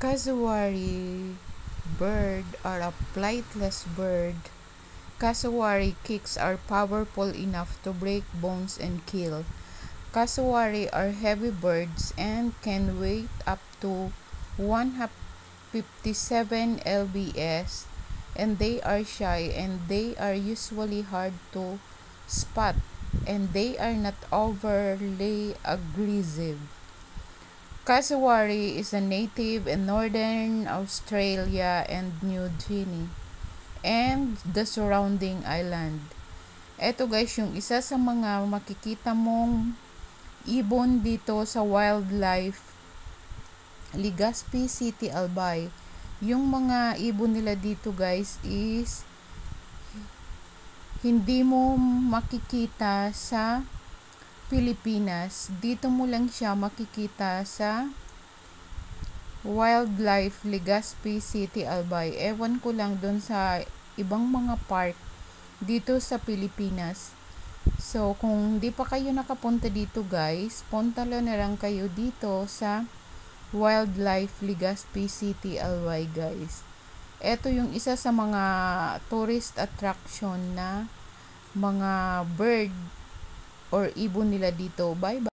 Cassowary bird are a flightless bird. Cassowary kicks are powerful enough to break bones and kill. Cassowary are heavy birds and can weigh up to 157 lbs, and they are shy and they are usually hard to spot, and they are not overly aggressive. Cassowary is a native in northern Australia and New Guinea and the surrounding island. Eto guys, yung isa sa mga makikita mong ibon dito sa wildlife Legazpi City, Albay. Yung mga ibon nila dito guys is hindi mo makikita sa Pilipinas. Dito mo lang siya makikita sa Wildlife Legazpi City, Albay. Ewan ko lang doon sa ibang mga park dito sa Pilipinas. So, kung di pa kayo nakapunta dito guys, punta na lang kayo dito sa Wildlife Legazpi City, Albay guys. Ito yung isa sa mga tourist attraction na mga bird or ibon nila dito. Bye bye.